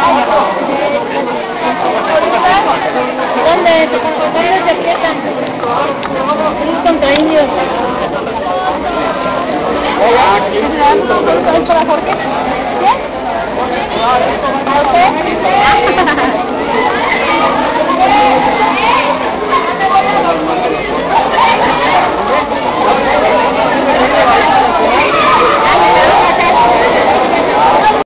¿Dónde? ¿Dónde se aprietan? Es contra indios. ¿Es para Jorge? ¿Qué? ¿A usted?